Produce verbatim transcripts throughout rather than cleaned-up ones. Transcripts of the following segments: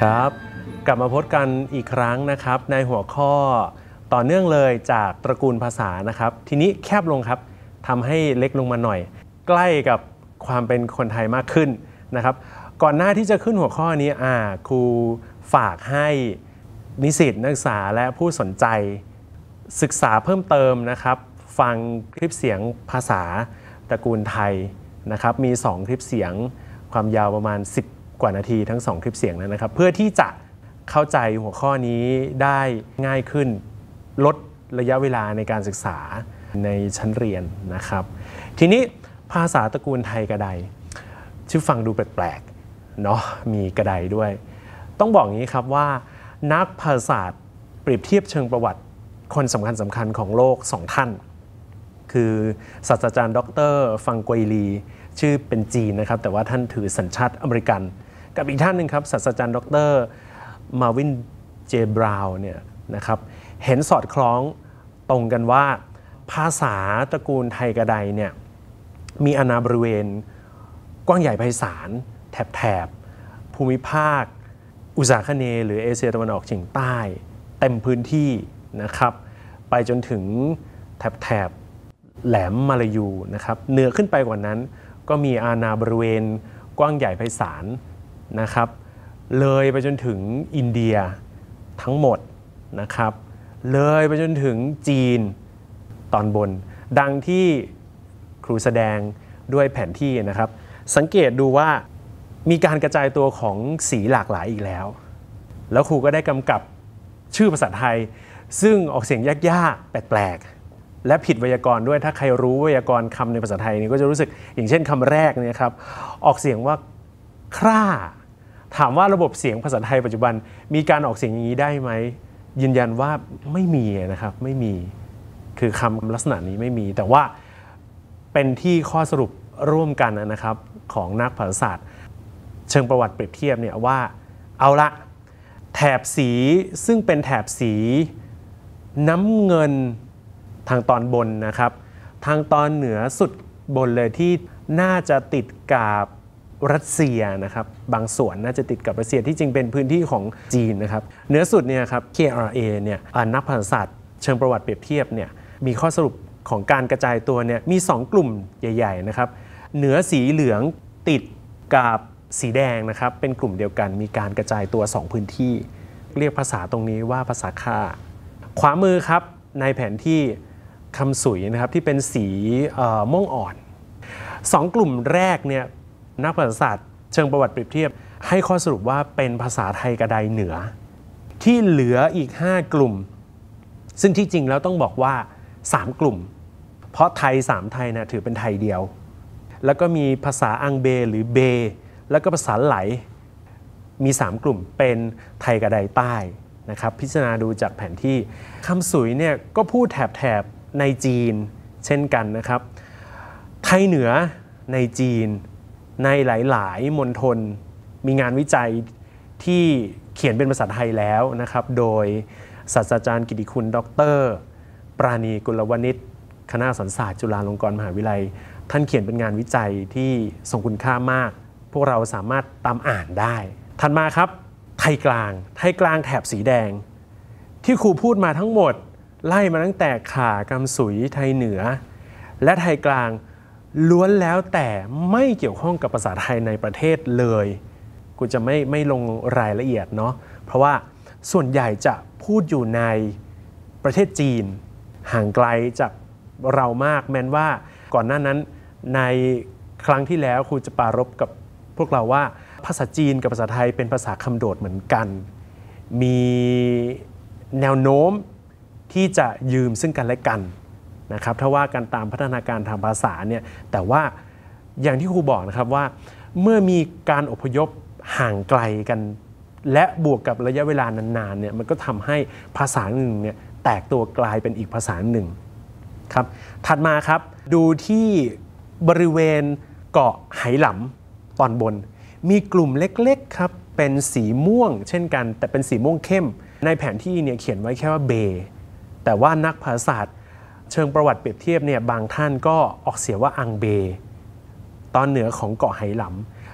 ครับกลับมาพบกันอีกครั้งนะครับในหัวข้อต่อเนื่องเลยจากตระกูลภาษานะครับทีนี้แคบลงครับทำให้เล็กลงมาหน่อยใกล้กับความเป็นคนไทยมากขึ้นนะครับก่อนหน้าที่จะขึ้นหัวข้อนี้อ่าครูฝากให้นิสิตนักศึกษาและผู้สนใจศึกษาเพิ่มเติมนะครับฟังคลิปเสียงภาษาตระกูลไทยนะครับมีสองคลิปเสียงความยาวประมาณสิบกว่านาทีทั้งสองคลิปเสียงนั้นนะครับเพื่อที่จะเข้าใจหัวข้อนี้ได้ง่ายขึ้นลดระยะเวลาในการศึกษาในชั้นเรียนนะครับทีนี้ภาษาตระกูลไทยกระไดชื่อฟังดูแปลกๆเนาะมีกระไดด้วยต้องบอกอย่างนี้ครับว่านักภาษาศาสตร์เปรียบเทียบเชิงประวัติคนสำคัญสำคัญของโลกสองท่านคือศาสตราจารย์ดร.ฟังกวยลีชื่อเป็นจีนนะครับแต่ว่าท่านถือสัญชาติอเมริกันกับอีกท่านหนึ่งครับศาสตราจารย์ดร.มาวินเจบราวน์เนี่ยนะครับเห็นสอดคล้องตรงกันว่าภาษาตระกูลไทยกระไดเนี่ยมีอาณาบริเวณกว้างใหญ่ไพศาลแถบแถบภูมิภาคอุษาคเนย์หรือเอเชียตะวันออกเฉียงใต้เต็มพื้นที่นะครับไปจนถึงแถบแถบแหลมมาลายูนะครับเหนือขึ้นไปกว่านั้นก็มีอาณาบริเวณกว้างใหญ่ไพศาลนะครับเลยไปจนถึงอินเดียทั้งหมดนะครับเลยไปจนถึงจีนตอนบนดังที่ครูแสดงด้วยแผนที่นะครับสังเกตดูว่ามีการกระจายตัวของสีหลากหลายอีกแล้วแล้วครูก็ได้กำกับชื่อภาษาไทยซึ่งออกเสียงยากๆแปลกๆและผิดไวยากรณ์ด้วยถ้าใครรู้ไวยากรณ์คำในภาษาไทยนี่ก็จะรู้สึกอย่างเช่นคำแรกเนี่ยครับออกเสียงว่าคร่าถามว่าระบบเสียงภาษาไทยปัจจุบันมีการออกเสียงอย่างนี้ได้ไหมยืนยันว่าไม่มีนะครับไม่มีคือคำลักษณะนี้ไม่มีแต่ว่าเป็นที่ข้อสรุปร่วมกันนะครับของนักภาษาศาสตร์เชิงประวัติเปรียบเทียบเนี่ยว่าเอาละแถบสีซึ่งเป็นแถบสีน้ำเงินทางตอนบนนะครับทางตอนเหนือสุดบนเลยที่น่าจะติดกับรัสเซียนะครับบางส่วนน่าจะติดกับรัสเซียที่จริงเป็นพื้นที่ของจีนนะครับเหนือสุดเนี่ยครับ เค อาร์ เอ เนี่ยนักภาษาศาสตร์เชิงประวัติเปรียบเทียบเนี่ยมีข้อสรุปของการกระจายตัวเนี่ยมีสองกลุ่มใหญ่ๆนะครับเหนือสีเหลืองติดกับสีแดงนะครับเป็นกลุ่มเดียวกันมีการกระจายตัวสองพื้นที่เรียกภาษาตรงนี้ว่าภาษาค่าขวามือครับในแผนที่คำสุยนะครับที่เป็นสีม่วงอ่อนสองกลุ่มแรกเนี่ยนักภาษาศาสตร์เชิงประวัติเปรียบเทียบให้ข้อสรุปว่าเป็นภาษาไทยกระไดเหนือที่เหลืออีกห้ากลุ่มซึ่งที่จริงแล้วต้องบอกว่าสามกลุ่มเพราะไทยสามไทยนะถือเป็นไทยเดียวแล้วก็มีภาษาอังเบหรือเบแล้วก็ภาษาไหลมีสามกลุ่มเป็นไทยกระไดใต้นะครับพิจารณาดูจากแผนที่คำสุยเนี่ยก็พูดแถบแถบในจีนเช่นกันนะครับไทยเหนือในจีนในหลายๆมณฑลมีงานวิจัยที่เขียนเป็นภาษาไทยแล้วนะครับโดยศาสตราจารย์กิติคุณดร.ปราณีกุลวณิชคณะสันศาสตร์จุฬาลงกรณ์มหาวิทยาลัยท่านเขียนเป็นงานวิจัยที่ทรงคุณค่ามากพวกเราสามารถตามอ่านได้ถัดมาครับไทยกลางไทยกลางแถบสีแดงที่ครูพูดมาทั้งหมดไล่มาตั้งแต่ข่ากำสุยไทยเหนือและไทยกลางล้วนแล้วแต่ไม่เกี่ยวข้องกับภาษาไทยในประเทศเลยกูจะไม่ไม่ลงรายละเอียดเนาะเพราะว่าส่วนใหญ่จะพูดอยู่ในประเทศจีนห่างไกลจากเรามากแม้ว่าก่อนหน้านั้นในครั้งที่แล้วครูจะปรารภกับพวกเราว่าภาษาจีนกับภาษาไทยเป็นภาษาคำโดดเหมือนกันมีแนวโน้มที่จะยืมซึ่งกันและกันนะครับถ้าว่ากันตามพัฒนาการทางภาษาเนี่ยแต่ว่าอย่างที่ครูบอกนะครับว่าเมื่อมีการอพยพห่างไกลกันและบวกกับระยะเวลานานๆเนี่ยมันก็ทำให้ภาษาหนึ่งเนี่ยแตกตัวกลายเป็นอีกภาษาหนึ่งครับถัดมาครับดูที่บริเวณเกาะไหหลำตอนบนมีกลุ่มเล็กๆครับเป็นสีม่วงเช่นกันแต่เป็นสีม่วงเข้มในแผนที่เนี่ยเขียนไว้แค่ว่าเบแต่ว่านักภาษาศาสตร์เชิงประวัติเปรียบเทียบเนี่ยบางท่านก็ออกเสียงว่าอังเบตอนเหนือของเกาะไหหล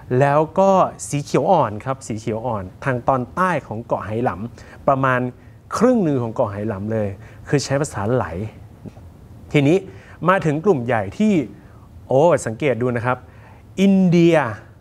แล้วก็สีเขียวอ่อนครับสีเขียวอ่อนทางตอนใต้ของเกาะไหหลำประมาณครึ่งหนึ่งของเกาะไหหลำเลยคือใช้ภาษาไหลทีนี้มาถึงกลุ่มใหญ่ที่โอ้สังเกตดูนะครับอินเดีย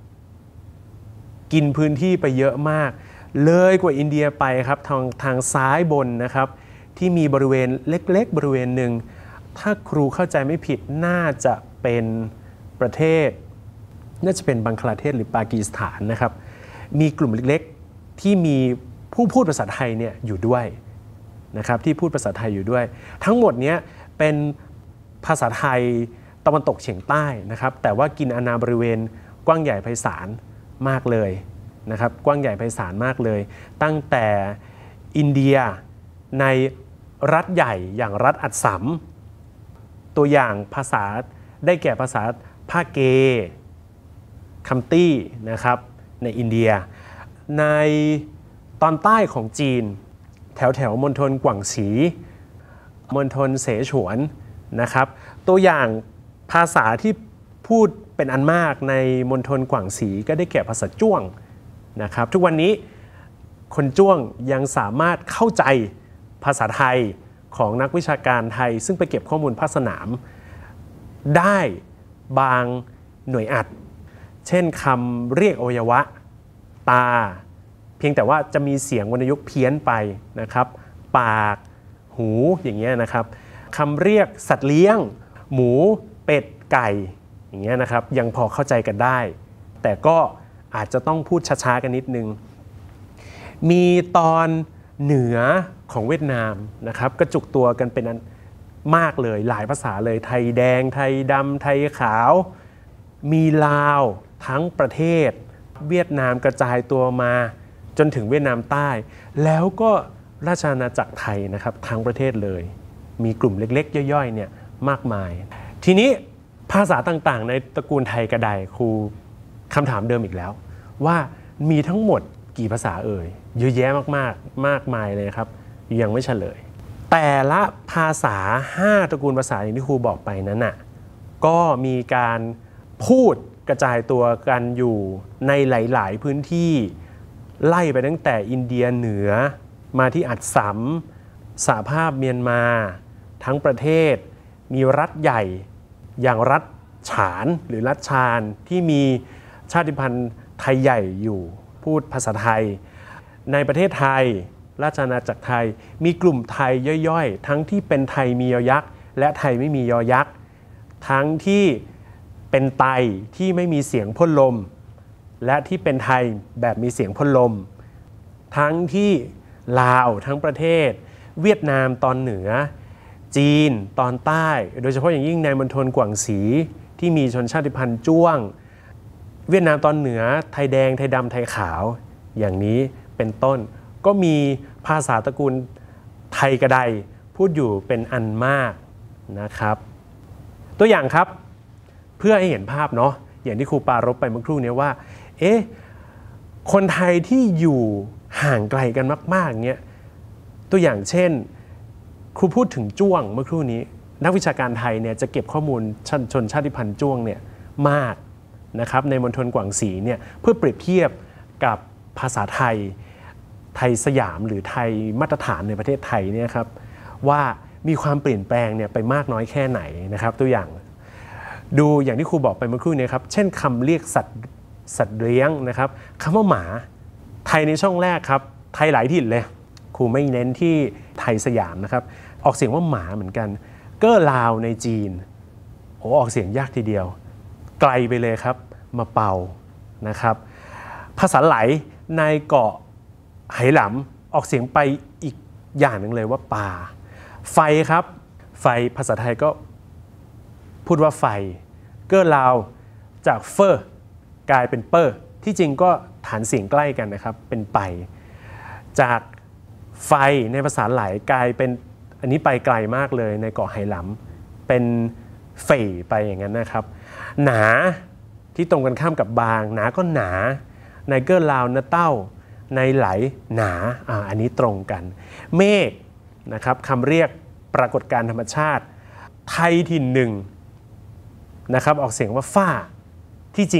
กินพื้นที่ไปเยอะมากเลยกว่าอินเดียไปครับทางทางซ้ายบนนะครับที่มีบริเวณเล็กๆบริเวณหนึ่งถ้าครูเข้าใจไม่ผิดน่าจะเป็นประเทศน่าจะเป็นบังคลาเทศหรือปากีสถานนะครับมีกลุ่มเล็กๆที่มีผู้พูดภาษาไทยเนี่ยอยู่ด้วยนะครับที่พูดภาษาไทยอยู่ด้วยทั้งหมดนี้เป็นภาษาไทยตะวันตกเฉียงใต้นะครับแต่ว่ากินอาณาบริเวณกว้างใหญ่ไพศาลมากเลยนะครับกว้างใหญ่ไพศาลมากเลยตั้งแต่อินเดียในรัฐใหญ่อย่างรัฐอัสสัมตัวอย่างภาษาได้แก่ภาษาภาเกคัมตี้นะครับในอินเดียในตอนใต้ของจีนแถวแถวมณฑลกวางสีมณฑลเสฉวนนะครับตัวอย่างภาษาที่พูดเป็นอันมากในมณฑลกวางสีก็ได้แก่ภาษาจ้วงนะครับทุกวันนี้คนจ้วงยังสามารถเข้าใจภาษาไทยของนักวิชาการไทยซึ่งไปเก็บข้อมูลภาคสนามได้บางหน่วยอัดเช่นคำเรียกอวัยวะตาเพียงแต่ว่าจะมีเสียงวรรณยุกต์เพี้ยนไปนะครับปากหูอย่างเงี้ยนะครับคำเรียกสัตว์เลี้ยงหมูเป็ดไก่อย่างเงี้ยนะครับยังพอเข้าใจกันได้แต่ก็อาจจะต้องพูดช้าๆกันนิดนึงมีตอนเหนือของเวียดนามนะครับกระจุกตัวกันเป็นมากเลยหลายภาษาเลยไทยแดงไทยดำไทยขาวมีลาวทั้งประเทศเวียดนามกระจายตัวมาจนถึงเวียดนามใต้แล้วก็ราชอาณาจักรไทยนะครับทั้งประเทศเลยมีกลุ่มเล็กๆย่อยๆเนี่ยมากมายทีนี้ภาษาต่างๆในตระกูลไทยกระไดครูคำถามเดิมอีกแล้วว่ามีทั้งหมดกี่ภาษาเอ่ยเยอะแยะมากๆมากมายเลยครับยังไม่เฉลยแต่ละภาษาห้าตระกูลภาษาอย่างที่ครูบอกไปนั้นน่ะก็มีการพูดกระจายตัวกันอยู่ในหลายๆพื้นที่ไล่ไปตั้งแต่อินเดียเหนือมาที่อัสสัมสหภาพเมียนมาทั้งประเทศมีรัฐใหญ่อย่างรัฐฉานหรือรัฐชานที่มีชาติพันธุ์ไทยใหญ่อยู่พูดภาษาไทยในประเทศไทยราชอาณาจักรไทยมีกลุ่มไทยย่อยๆทั้งที่เป็นไทยมียอยักษ์และไทยไม่มียอยักษ์ทั้งที่เป็นไตที่ไม่มีเสียงพ่นลมและที่เป็นไทยแบบมีเสียงพ่นลมทั้งที่ลาวทั้งประเทศเวียดนามตอนเหนือจีนตอนใต้โดยเฉพาะอย่างยิ่งในมณฑลกวางสีที่มีชนชาติพันธุ์จ้วงเวียดนามตอนเหนือไทยแดงไทยดำไทยขาวอย่างนี้เป็นต้นก็มีภาษาตระกูลไทยกระไดพูดอยู่เป็นอันมากนะครับตัวอย่างครับเพื่อให้เห็นภาพเนาะอย่างที่ครูปารภไปเมื่อครู่นี้ว่าเอ๊ะคนไทยที่อยู่ห่างไกลกันมากๆเงี้ยตัวอย่างเช่นครูพูดถึงจ้วงเมื่อครู่นี้นักวิชาการไทยเนี่ยจะเก็บข้อมูลชนชาติพันธุ์จ้วงเนี่ยมากนะครับในมณฑลกวางสีเนี่ยเพื่อเปรียบเทียบกับภาษาไทยไทยสยามหรือไทยมาตรฐานในประเทศไทยเนี่ยครับว่ามีความเปลี่ยนแปลงเนี่ยไปมากน้อยแค่ไหนนะครับตัวอย่างดูอย่างที่ครูบอกไปเมื่อครู่นี้ครับเช่นคำเรียกสัตว์สัตว์เลี้ยงนะครับคำว่าหมาไทยในช่องแรกครับไทยหลายถิ่นเลยครูไม่เน้นที่ไทยสยามนะครับออกเสียงว่าหมาเหมือนกันเก้อลาวในจีนโอ้ออกเสียงยากทีเดียวไกลไปเลยครับมาเป่านะครับภาษาไหลในเกาะไหหลำออกเสียงไปอีกอย่างหนึ่งเลยว่าป่าไฟครับไฟภาษาไทยก็พูดว่าไฟเก้อลาวจากเฟอร์กลายเป็นเปอร์ที่จริงก็ฐานเสียงใกล้กันนะครับเป็นไปจากไฟในภาษาไหลกลายเป็นอันนี้ไปไกลมากเลยในเกาะไหหลำเป็นเฟ่ไปอย่างนั้นนะครับหนาที่ตรงกันข้ามกับบางหนาก็หนาในเก้อลาวนะเต้าในไหลหนาอ่าอันนี้ตรงกันเมฆนะครับคำเรียกปรากฏการณ์ธรรมชาติไทยถิ่นหนึ่งนะครับออกเสียงว่าฝ้าที่จริง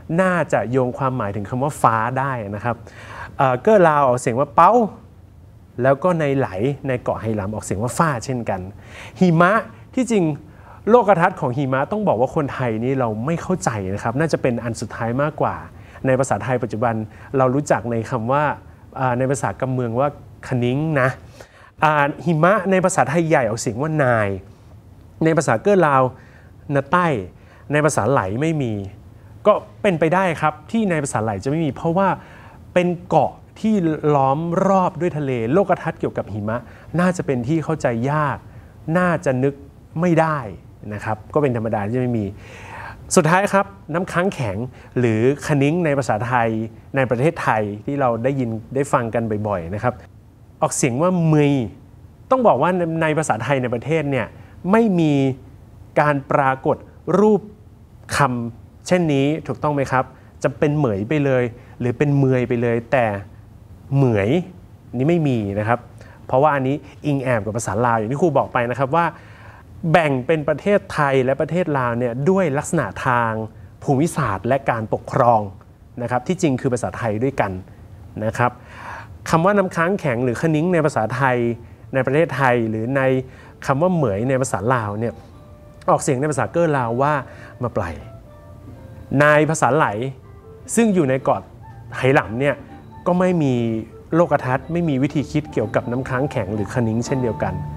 น่าจะโยงความหมายถึงคำว่าฟ้าได้นะครับเอ่อเก้อลาวออกเสียงว่าเป้าแล้วก็ในไหลในเกาะไหหลำออกเสียงว่าฟ้าเช่นกันหิมะที่จริงโลกทัศน์ของหิมะต้องบอกว่าคนไทยนี่เราไม่เข้าใจนะครับน่าจะเป็นอันสุดท้ายมากกว่าในภาษาไทยปัจจุบันเรารู้จักในคำว่าในภาษากำเมืองว่าคนิ้งนะหิมะในภาษาไทยใหญ่ออกเสียงว่านายในภาษาเก้อลาวนาใต้ในภาษาไหลไม่มีก็เป็นไปได้ครับที่ในภาษาไหลจะไม่มีเพราะว่าเป็นเกาะที่ล้อมรอบด้วยทะเลโลกทัศน์เกี่ยวกับหิมะน่าจะเป็นที่เข้าใจยากน่าจะนึกไม่ได้นะครับก็เป็นธรรมดาที่ไม่มีสุดท้ายครับน้ำค้างแข็งหรือคนิ้งในภาษาไทยในประเทศไทยที่เราได้ยินได้ฟังกันบ่อยๆนะครับออกเสียงว่ามือต้องบอกว่าในภาษาไทยในประเทศเนี่ยไม่มีการปรากฏรูปคำเช่นนี้ถูกต้องไหมครับจะเป็นเหมยไปเลยหรือเป็นเมยไปเลยแต่เหมยนี้ไม่มีนะครับเพราะว่าอันนี้อิงแอบกับภาษาลาวอย่างที่ครูบอกไปนะครับว่าแบ่งเป็นประเทศไทยและประเทศลาวเนี่ยด้วยลักษณะทางภูมิศาสตร์และการปกครองนะครับที่จริงคือภาษาไทยด้วยกันนะครับคำว่าน้ำค้างแข็งหรือคนิ้งในภาษาไทยในประเทศไทยหรือในคำว่าเหมยในภาษาลาวเนี่ยออกเสียงในภาษาเก้อลาวว่ามาปลายในภาษาไหลซึ่งอยู่ในเกาะไหหลำเนี่ยก็ไม่มีโลกทัศน์ไม่มีวิธีคิดเกี่ยวกับน้ำค้างแข็งหรือคนิ้งเช่นเดียวกัน